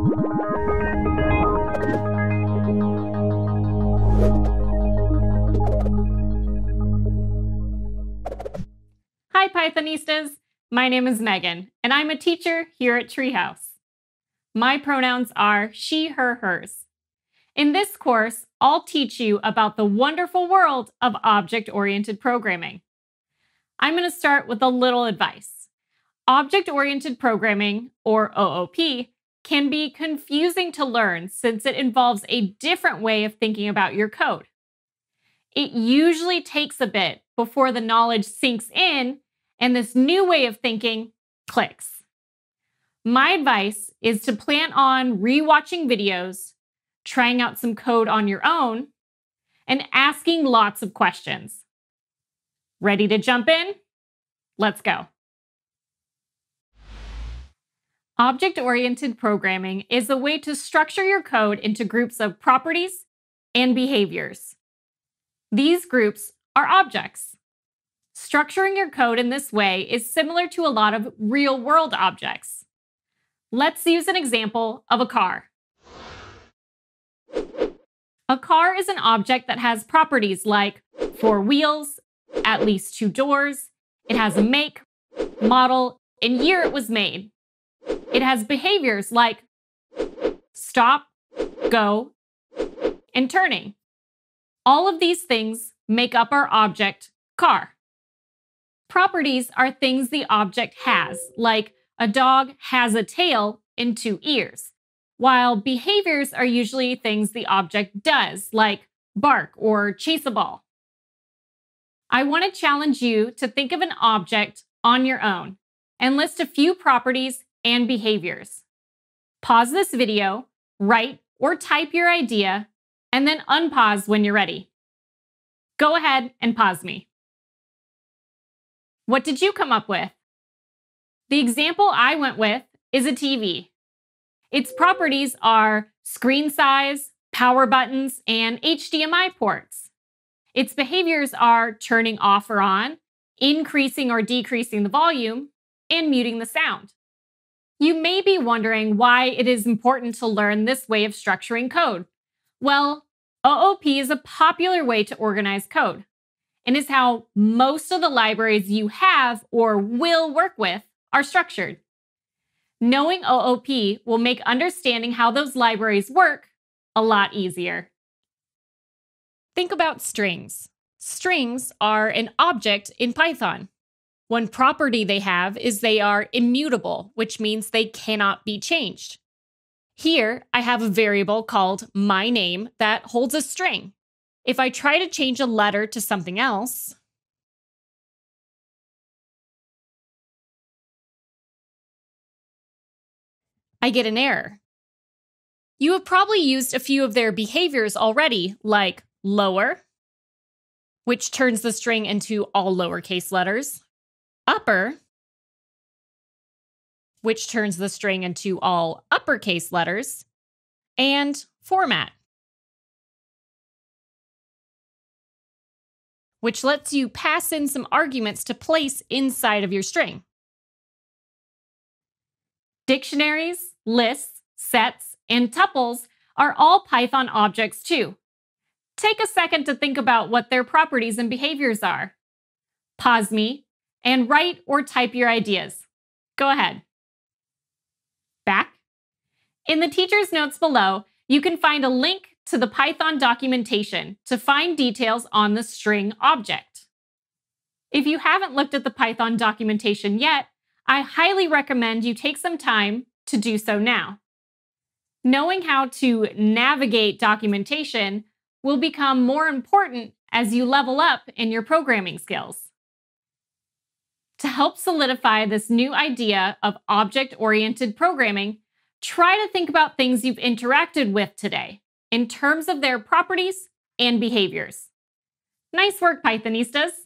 Hi Pythonistas, my name is Megan, and I'm a teacher here at Treehouse. My pronouns are she, her, hers. In this course, I'll teach you about the wonderful world of object-oriented programming. I'm going to start with a little advice. Object-oriented programming, or OOP, can be confusing to learn since it involves a different way of thinking about your code. It usually takes a bit before the knowledge sinks in and this new way of thinking clicks. My advice is to plan on rewatching videos, trying out some code on your own, and asking lots of questions. Ready to jump in? Let's go. Object-oriented programming is a way to structure your code into groups of properties and behaviors. These groups are objects. Structuring your code in this way is similar to a lot of real-world objects. Let's use an example of a car. A car is an object that has properties like 4 wheels, at least 2 doors, it has a make, model, and year it was made. It has behaviors like stop, go, and turning. All of these things make up our object, car. Properties are things the object has, like a dog has a tail and 2 ears, while behaviors are usually things the object does, like bark or chase a ball. I want to challenge you to think of an object on your own and list a few properties and behaviors. Pause this video, write or type your idea, and then unpause when you're ready. Go ahead and pause me. What did you come up with? The example I went with is a TV. Its properties are screen size, power buttons, and HDMI ports. Its behaviors are turning off or on, increasing or decreasing the volume, and muting the sound. You may be wondering why it is important to learn this way of structuring code. Well, OOP is a popular way to organize code, and is how most of the libraries you have or will work with are structured. Knowing OOP will make understanding how those libraries work a lot easier. Think about strings. Strings are an object in Python. One property they have is they are immutable, which means they cannot be changed. Here, I have a variable called myName that holds a string. If I try to change a letter to something else, I get an error. You have probably used a few of their behaviors already, like lower, which turns the string into all lowercase letters, upper, which turns the string into all uppercase letters, and format, which lets you pass in some arguments to place inside of your string. Dictionaries, lists, sets, and tuples are all Python objects too. Take a second to think about what their properties and behaviors are. Pause me and write or type your ideas. Go ahead. Back. In the teacher's notes below, you can find a link to the Python documentation to find details on the string object. If you haven't looked at the Python documentation yet, I highly recommend you take some time to do so now. Knowing how to navigate documentation will become more important as you level up in your programming skills. To help solidify this new idea of object-oriented programming, try to think about things you've interacted with today in terms of their properties and behaviors. Nice work, Pythonistas!